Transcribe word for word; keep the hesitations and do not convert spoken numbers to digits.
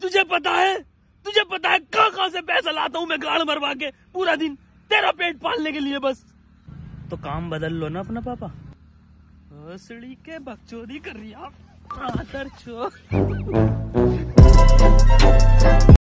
तुझे पता है तुझे पता है कहाँ कहाँ से पैसा लाता हूँ मैं गाड़ मरवा के पूरा दिन तेरा पेट पालने के लिए। बस तो काम बदल लो ना अपना पापा। हंसड़ी के बकचोदी कर रही आप।